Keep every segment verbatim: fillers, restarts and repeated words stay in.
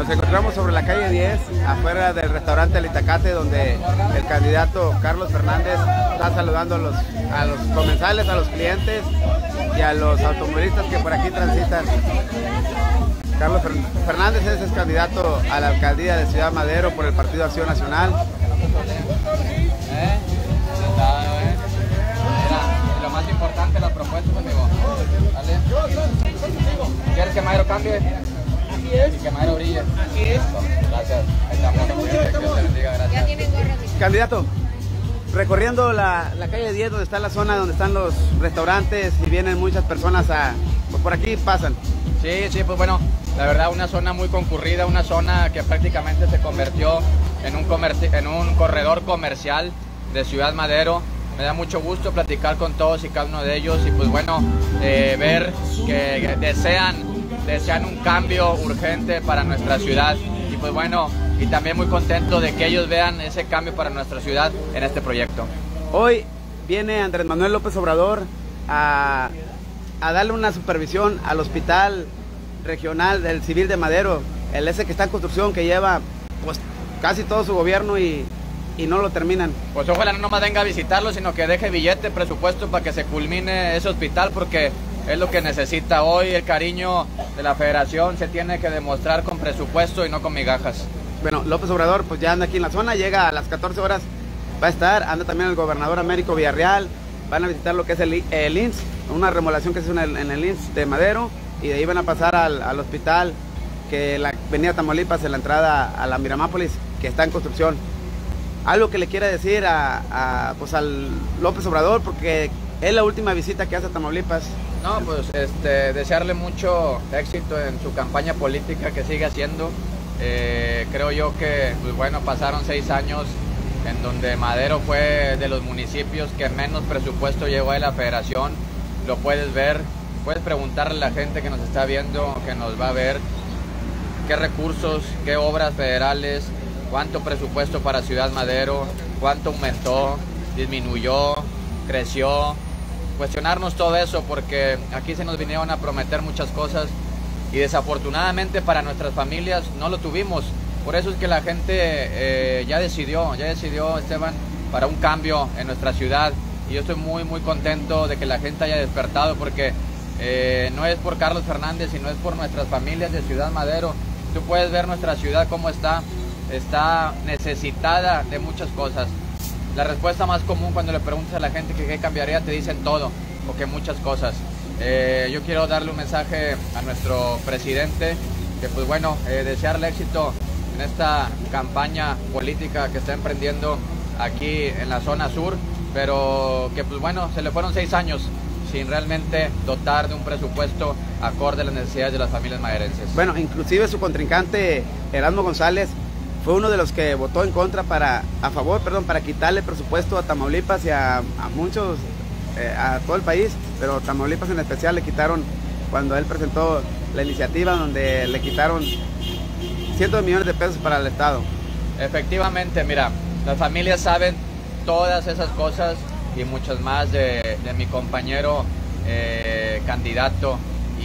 Nos encontramos sobre la calle diez, afuera del restaurante El Itacate, donde el candidato Carlos Fernández está saludando a los, a los comensales, a los clientes y a los automovilistas que por aquí transitan. Carlos Fernández es el candidato a la alcaldía de Ciudad Madero por el Partido Acción Nacional. ¿Eh? Mira, lo más importante, las propuestas, amigo. ¿Vale? ¿Quieres que Madero cambie? Así es. Y que Madero brille. Así es. Gracias. Ahí estamos. Dios te bendiga, gracias. Ya tienen gorras. Candidato, recorriendo la, la calle diez, donde está la zona, donde están los restaurantes y vienen muchas personas a... Pues por aquí pasan. Sí, sí, pues bueno, la verdad una zona muy concurrida, una zona que prácticamente se convirtió en un, en un corredor comercial de Ciudad Madero. Me da mucho gusto platicar con todos y cada uno de ellos y pues bueno, eh, ver que desean, desean un cambio urgente para nuestra ciudad y pues bueno, y también muy contento de que ellos vean ese cambio para nuestra ciudad en este proyecto. Hoy viene Andrés Manuel López Obrador a, a darle una supervisión al Hospital Regional del Civil de Madero, el ese que está en construcción, que lleva pues casi todo su gobierno y, y no lo terminan. Pues ojalá no nomás venga a visitarlo, sino que deje billete, presupuesto para que se culmine ese hospital, porque es lo que necesita hoy. El cariño de la federación se tiene que demostrar con presupuesto y no con migajas. Bueno, López Obrador pues ya anda aquí en la zona, llega a las catorce horas, va a estar, anda también el gobernador Américo Villarreal, van a visitar lo que es el, el I M S S, una remodelación que se hizo en el, en el I M S S de Madero, y de ahí van a pasar al, al hospital que la avenida Tamaulipas, en la entrada a la Miramápolis, que está en construcción. Algo que le quiera decir a, a, pues al López Obrador, porque es la última visita que hace a Tamaulipas. No, pues este, desearle mucho éxito en su campaña política que sigue haciendo. Eh, creo yo que, pues bueno, pasaron seis años en donde Madero fue de los municipios que menos presupuesto llevó a la federación. Lo puedes ver, puedes preguntarle a la gente que nos está viendo, que nos va a ver, qué recursos, qué obras federales, cuánto presupuesto para Ciudad Madero, cuánto aumentó, disminuyó, creció. Cuestionarnos todo eso, porque aquí se nos vinieron a prometer muchas cosas y desafortunadamente para nuestras familias no lo tuvimos. Por eso es que la gente eh, ya decidió, ya decidió, Esteban, para un cambio en nuestra ciudad. Y yo estoy muy, muy contento de que la gente haya despertado, porque eh, no es por Carlos Fernández, sino es por nuestras familias de Ciudad Madero. Tú puedes ver nuestra ciudad cómo está, está necesitada de muchas cosas. La respuesta más común cuando le preguntas a la gente que qué cambiaría, te dicen todo, o que muchas cosas. Eh, yo quiero darle un mensaje a nuestro presidente, que pues bueno, eh, desearle éxito en esta campaña política que está emprendiendo aquí en la zona sur, pero que pues bueno, se le fueron seis años sin realmente dotar de un presupuesto acorde a las necesidades de las familias maderenses. Bueno, inclusive su contrincante Erasmo González fue uno de los que votó en contra para, a favor, perdón, para quitarle presupuesto a Tamaulipas y a, a muchos, eh, a todo el país, pero Tamaulipas en especial le quitaron, cuando él presentó la iniciativa donde le quitaron cientos de millones de pesos para el Estado. Efectivamente, mira, las familias saben todas esas cosas y muchas más de, de mi compañero eh, candidato,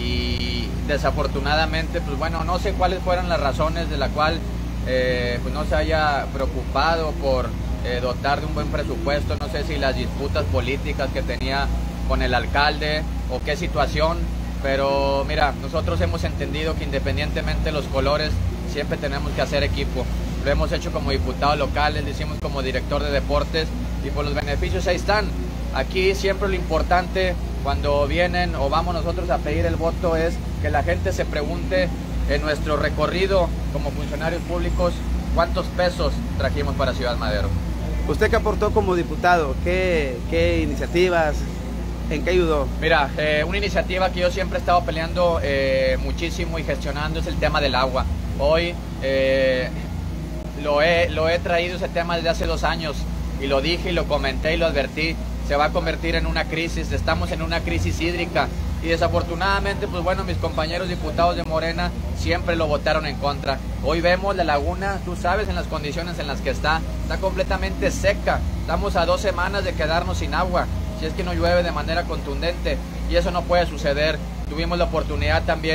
y desafortunadamente, pues bueno, no sé cuáles fueron las razones de la cual Eh, pues no se haya preocupado por eh, dotar de un buen presupuesto. No sé si las disputas políticas que tenía con el alcalde o qué situación, pero mira, nosotros hemos entendido que independientemente de los colores, siempre tenemos que hacer equipo. Lo hemos hecho como diputados locales, lo hicimos como director de deportes, y por los beneficios ahí están. Aquí siempre lo importante cuando vienen o vamos nosotros a pedir el voto es que la gente se pregunte en nuestro recorrido como funcionarios públicos cuántos pesos trajimos para Ciudad Madero. ¿Usted qué aportó como diputado? ¿Qué, qué iniciativas? ¿En qué ayudó? Mira, eh, una iniciativa que yo siempre he estado peleando eh, muchísimo y gestionando es el tema del agua. Hoy eh, lo, he, lo he traído ese tema desde hace dos años y lo dije y lo comenté y lo advertí. Se va a convertir en una crisis, estamos en una crisis hídrica. Y desafortunadamente, pues bueno, mis compañeros diputados de Morena siempre lo votaron en contra. Hoy vemos la laguna, tú sabes, en las condiciones en las que está, está completamente seca. Estamos a dos semanas de quedarnos sin agua, si es que no llueve de manera contundente, y eso no puede suceder. Tuvimos la oportunidad también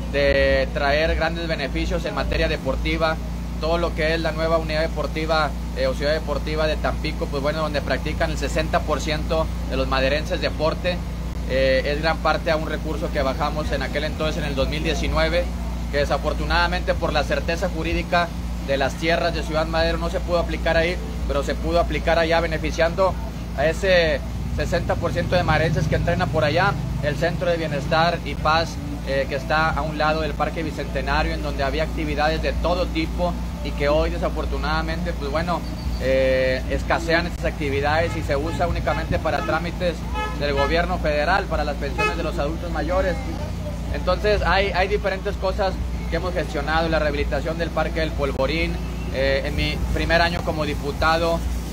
de traer grandes beneficios en materia deportiva. Todo lo que es la nueva unidad deportiva eh, o ciudad deportiva de Tampico, pues bueno, donde practican el sesenta por ciento de los maderenses deporte, eh, es gran parte a un recurso que bajamos en aquel entonces, en el dos mil diecinueve, que desafortunadamente por la certeza jurídica de las tierras de Ciudad Madero no se pudo aplicar ahí, pero se pudo aplicar allá, beneficiando a ese sesenta por ciento de maderenses que entrenan por allá, el Centro de Bienestar y Paz, eh, que está a un lado del Parque Bicentenario, en donde había actividades de todo tipo, y que hoy desafortunadamente pues bueno eh, escasean estas actividades y se usa únicamente para trámites del gobierno federal, para las pensiones de los adultos mayores. Entonces hay, hay diferentes cosas que hemos gestionado: la rehabilitación del Parque del Polvorín, eh, en mi primer año como diputado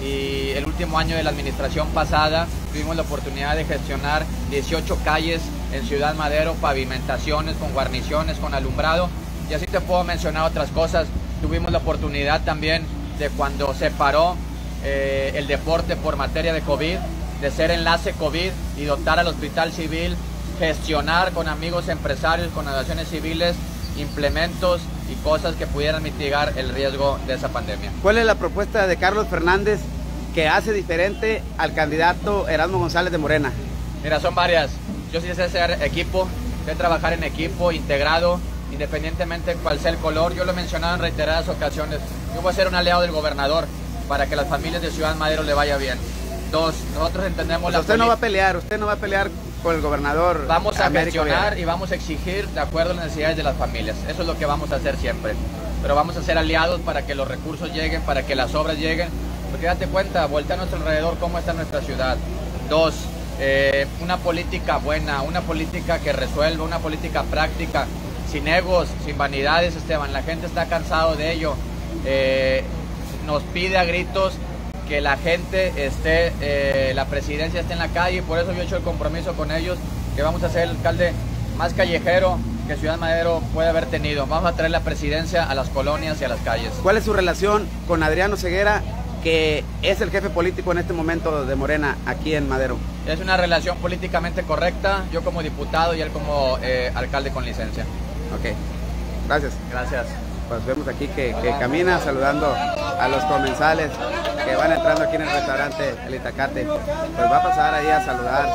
y el último año de la administración pasada tuvimos la oportunidad de gestionar dieciocho calles en Ciudad Madero, pavimentaciones con guarniciones, con alumbrado, y así te puedo mencionar otras cosas. Tuvimos la oportunidad también de, cuando se paró eh, el deporte por materia de COVID, de ser enlace COVID y dotar al Hospital Civil, gestionar con amigos empresarios, con asociaciones civiles, implementos y cosas que pudieran mitigar el riesgo de esa pandemia. ¿Cuál es la propuesta de Carlos Fernández que hace diferente al candidato Erasmo González de Morena? Mira, son varias. Yo sí sé ser equipo, sé trabajar en equipo, integrado, independientemente de cuál sea el color. Yo lo he mencionado en reiteradas ocasiones. Yo voy a ser un aliado del gobernador para que a las familias de Ciudad Madero le vaya bien. Dos, nosotros entendemos la... Usted no va a pelear, usted no va a pelear con el gobernador. Vamos a Américo gestionar Villarreal. Y vamos a exigir de acuerdo a las necesidades de las familias. Eso es lo que vamos a hacer siempre. Pero vamos a ser aliados para que los recursos lleguen, para que las obras lleguen. Porque date cuenta, voltea a nuestro alrededor cómo está nuestra ciudad. Dos, eh, una política buena, una política que resuelva, una política práctica, sin egos, sin vanidades, Esteban. La gente está cansado de ello. Eh, nos pide a gritos que la gente esté, eh, la presidencia esté en la calle, y por eso yo he hecho el compromiso con ellos, que vamos a ser el alcalde más callejero que Ciudad Madero puede haber tenido. Vamos a traer la presidencia a las colonias y a las calles. ¿Cuál es su relación con Adriano Ceguera, que es el jefe político en este momento de Morena aquí en Madero? Es una relación políticamente correcta, yo como diputado y él como eh, alcalde con licencia. Ok, gracias. Gracias. Pues vemos aquí que, que camina saludando a los comensales que van entrando aquí en el restaurante El Itacate. Pues va a pasar ahí a saludar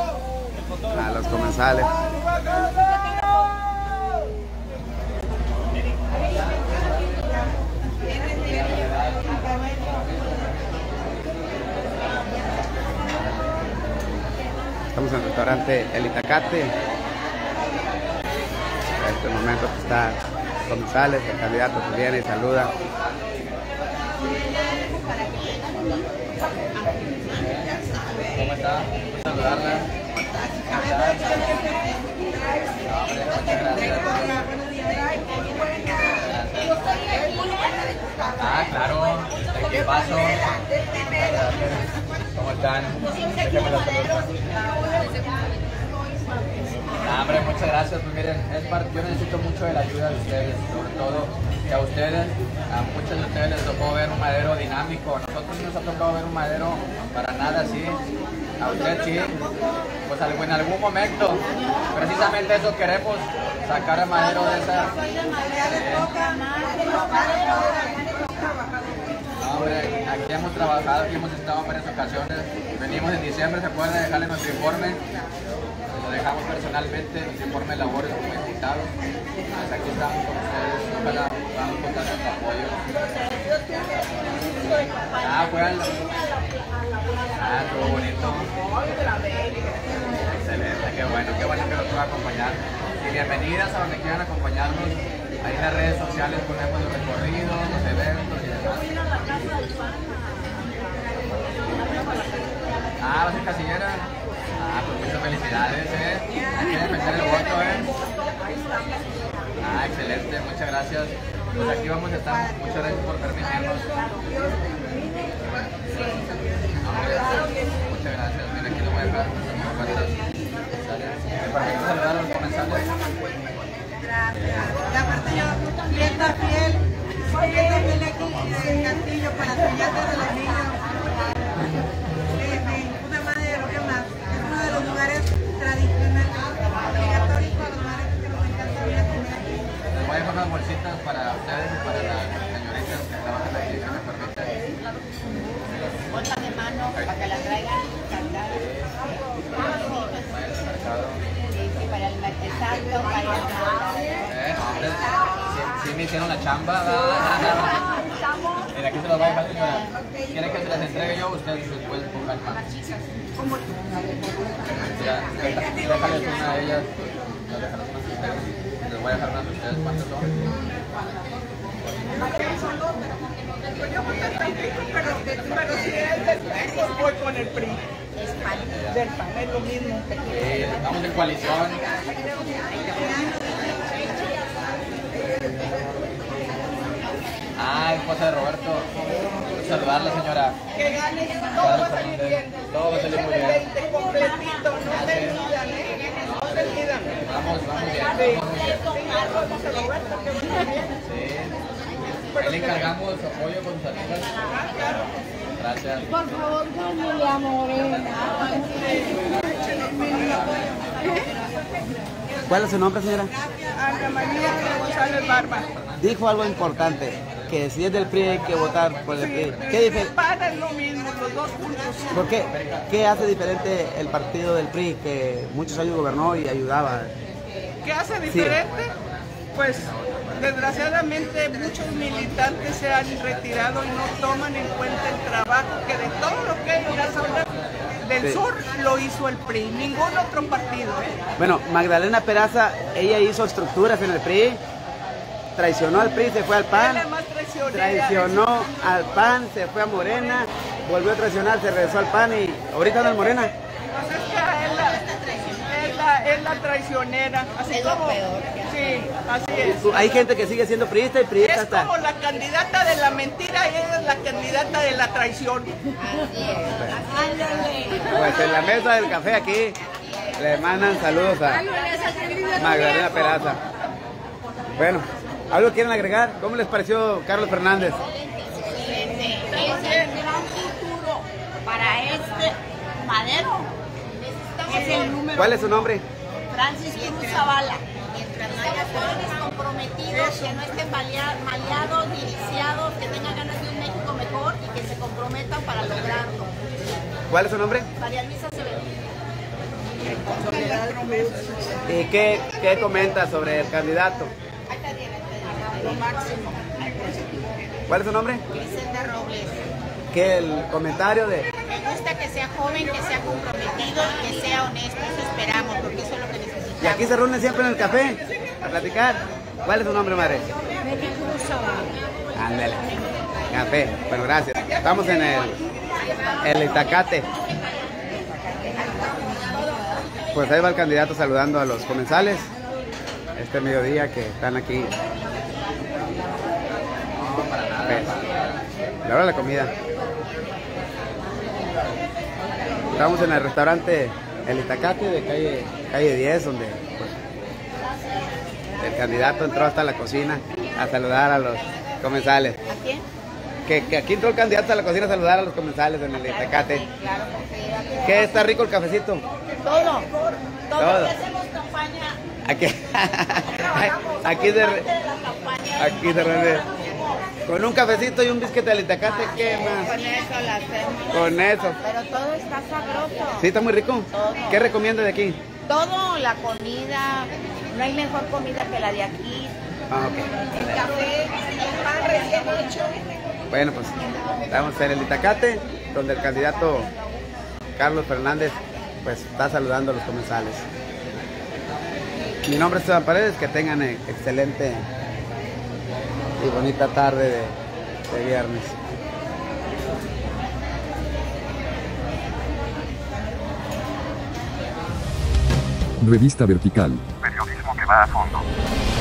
a los comensales. Estamos en el restaurante El Itacate. En este momento está González, el candidato que viene y saluda. ¿Cómo está? Saludarla. Ah, claro. ¿Qué pasó? ¿Cómo están? Déjenme la salud. Ah, hombre, muchas gracias. Pues miren, es parte, yo necesito mucho de la ayuda de ustedes, sobre todo que a ustedes, a muchos de ustedes les tocó ver un Madero dinámico. A nosotros no nos ha tocado ver un Madero para nada así. A usted sí, pues en algún momento, precisamente eso queremos, sacar a Madero de esa... No, hombre, aquí hemos trabajado, aquí hemos estado en varias ocasiones. Venimos en diciembre, se puede dejarle nuestro informe. Lo dejamos personalmente, nuestro informe de labores como diputado. Pues aquí estamos con ustedes, ojalá vamos a contar nuestro apoyo. Ah, fue al... Ah, estuvo bonito. Excelente, qué bueno, qué bueno que nos pueda acompañar. Y bienvenidas a donde quieran acompañarnos. Ahí en las redes sociales ponemos los recorridos, los eventos y demás. Ah, va a ser casillera. Ah, pues muchas felicidades, ¿eh? Hay que meter el voto, ¿eh? Ah, excelente, muchas gracias. Pues aquí vamos a estar. Muchas gracias por permitirnos. Muchas gracias. Mira, aquí lo voy a dejar. Perfecto, saludar a los comensales. Gracias. Y aparte yo, clienta fiel, clienta fiel aquí en Castillo para apoyarte de los niños. Una Madero, ¿qué más? Es uno de los lugares tradicionales, obligatorios para los maderos que nos encanta ir a comer aquí. bolsa de mano para que la traigan cargada. Sí, sí, para el exacto, para el Eh, hombre, sí, sí me hicieron la chamba, ¿verdad? Mira, aquí se los voy a dejar, señora. ¿Quieren que se las entregue yo? Ustedes después pongan más. Mira, déjales una de ellas. Les voy a dejar una de ustedes. ¿Cuántas son? Yo voy a tampoco, pero, pero si es del P R I, pues voy con el P R I. Del P A N, es lo mismo. Sí, estamos en coalición. Ah, esposa de Roberto. Saludarla, señora. Que gane, todo va a salir bien. Todo va a salir muy bien. veinte completito, no se olvidan, ¿eh? No se olvidan. Vamos, vamos bien. Sí. Vamos bien. Sí, a Roberto, que vaya bien. Sí. Ahí le encargamos apoyo con sus amigas. Gracias. Por favor, cámbiale a Morena. ¿Cuál es su nombre, señora? Ana María González Barba. Dijo algo importante, que si es del P R I hay que votar por el P R I. ¿Qué Sí, dife- para es lo mismo, los dos juntos. ¿Por qué? ¿Qué hace diferente el partido del P R I que muchos años gobernó y ayudaba? ¿Qué hace diferente? Pues desgraciadamente muchos militantes se han retirado y no toman en cuenta el trabajo que de todo lo que hay en la zona del Sí. sur lo hizo el P R I, ningún otro partido. ¿eh? Bueno, Magdalena Peraza, ella hizo estructuras en el P R I, traicionó al P R I, se fue al P A Es la N, más traicionera. traicionó al P A N, se fue a Morena, volvió a traicionar, se regresó al P A N y ahorita anda en Morena. Pues es que es la, es la, es la traicionera, así Es lo como, peor. sí, así es. Hay gente que sigue siendo priista y priista Es hasta... como la candidata de la mentira y ella es la candidata de la traición. Así es. Ándale. Pues en la mesa del café aquí le mandan saludos a Magdalena Peraza. Bueno, ¿algo quieren agregar? ¿Cómo les pareció Carlos Fernández? Excelente. Es el gran futuro para este Madero. Es el número ¿Cuál es su nombre? Francis Cruz Zavala. Mientras no haya jóvenes comprometidos, que no estén malea- maleados, diriciados, que tengan ganas de un México mejor y que se comprometan para lograrlo. ¿Cuál es su nombre? María Luisa Acevedo. ¿Y qué, qué comenta sobre el candidato? Lo máximo. ¿Cuál es su nombre? Griselda Robles. ¿Qué el comentario de... Me gusta que sea joven, que sea comprometido y que sea honesto. Eso esperamos, porque eso es lo que necesitamos. Y aquí se reúnen siempre en el café a platicar. ¿Cuál es su nombre, madre? María Cruz Zavala. Ándale. Café. Bueno, gracias. Estamos en el, el Itacate. Pues ahí va el candidato saludando a los comensales este mediodía que están aquí. Pues, la hora de la comida. Estamos en el restaurante El Itacate de calle, calle diez, donde pues, el candidato entró hasta la cocina a saludar a los comensales. ¿A quién? Que, que aquí entró el candidato a la cocina a saludar a los comensales en el Itacate. Claro que sí. ¿Qué está rico el cafecito? Todo. Todo. Todo. Lo que hacemos campaña. Aquí, aquí se, re- Parte de la campaña. aquí se reúne. Con un cafecito y un bisquete del Itacate, ¿qué más? Con eso la hacemos. Con eso. Pero todo está sabroso. ¿Sí está muy rico? Todo. ¿Qué recomienda de aquí? Todo, la comida. No hay mejor comida que la de aquí. Ah, ok. El café, el pan recién hecho. Bueno, pues estamos en el Itacate, donde el candidato Carlos Fernández pues está saludando a los comensales. Mi nombre es Esteban Paredes, que tengan eh, excelente y bonita tarde de, de viernes. Revista Vertical. Periodismo que va a fondo.